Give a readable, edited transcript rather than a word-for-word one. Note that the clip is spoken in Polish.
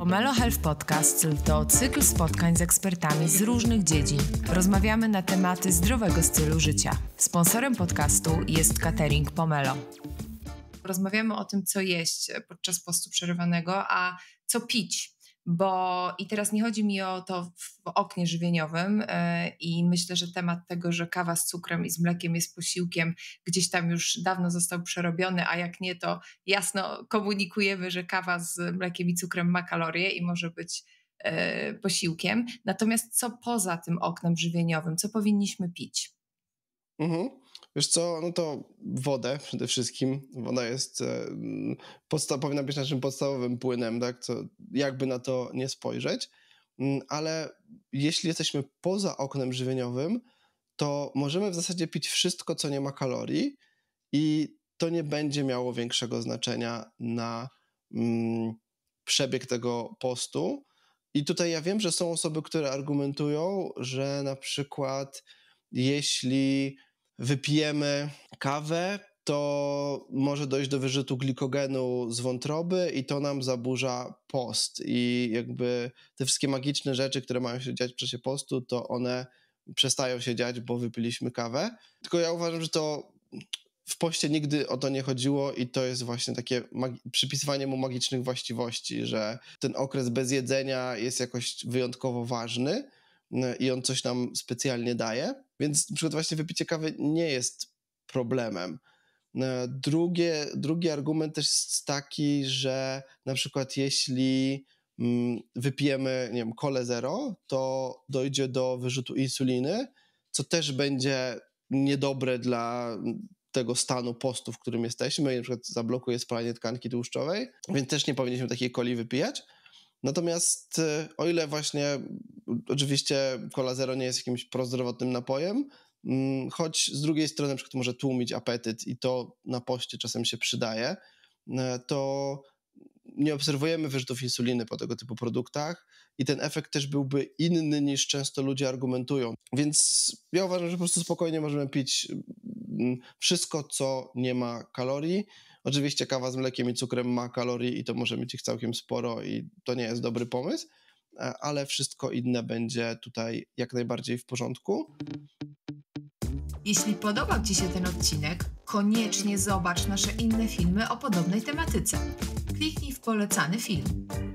Pomelo Health Podcast to cykl spotkań z ekspertami z różnych dziedzin. Rozmawiamy na tematy zdrowego stylu życia. Sponsorem podcastu jest catering Pomelo. Rozmawiamy o tym, co jeść podczas postu przerywanego, a co pić. I teraz nie chodzi mi o to w oknie żywieniowym i myślę, że temat tego, że kawa z cukrem i z mlekiem jest posiłkiem, gdzieś tam już dawno został przerobiony, a jak nie, to jasno komunikujemy, że kawa z mlekiem i cukrem ma kalorie i może być posiłkiem. Natomiast co poza tym oknem żywieniowym, co powinniśmy pić? Wiesz co, no to wodę przede wszystkim. Woda jest powinna być naszym podstawowym płynem, tak? Jakby na to nie spojrzeć. Ale jeśli jesteśmy poza oknem żywieniowym, to możemy w zasadzie pić wszystko, co nie ma kalorii i to nie będzie miało większego znaczenia na przebieg tego postu. I tutaj ja wiem, że są osoby, które argumentują, że na przykład jeśli wypijemy kawę, to może dojść do wyrzutu glikogenu z wątroby i to nam zaburza post. I jakby te wszystkie magiczne rzeczy, które mają się dziać w czasie postu, to one przestają się dziać, bo wypiliśmy kawę. Tylko ja uważam, że to w poście nigdy o to nie chodziło i to jest właśnie takie przypisywanie mu magicznych właściwości, że ten okres bez jedzenia jest jakoś wyjątkowo ważny i on coś nam specjalnie daje, więc na przykład właśnie wypicie kawy nie jest problemem. Drugi argument też jest taki, że na przykład jeśli wypijemy, nie wiem, Colę Zero, to dojdzie do wyrzutu insuliny, co też będzie niedobre dla tego stanu postu, w którym jesteśmy, na przykład zablokuje spalanie tkanki tłuszczowej, więc też nie powinniśmy takiej coli wypijać. Natomiast o ile właśnie oczywiście Cola Zero nie jest jakimś prozdrowotnym napojem, choć z drugiej strony na przykład może tłumić apetyt i to na poście czasem się przydaje, to nie obserwujemy wyrzutów insuliny po tego typu produktach i ten efekt też byłby inny niż często ludzie argumentują. Więc ja uważam, że po prostu spokojnie możemy pić wszystko, co nie ma kalorii. Oczywiście kawa z mlekiem i cukrem ma kalorii i to może mieć ich całkiem sporo i to nie jest dobry pomysł, ale wszystko inne będzie tutaj jak najbardziej w porządku. Jeśli podobał Ci się ten odcinek, koniecznie zobacz nasze inne filmy o podobnej tematyce. Kliknij w polecany film.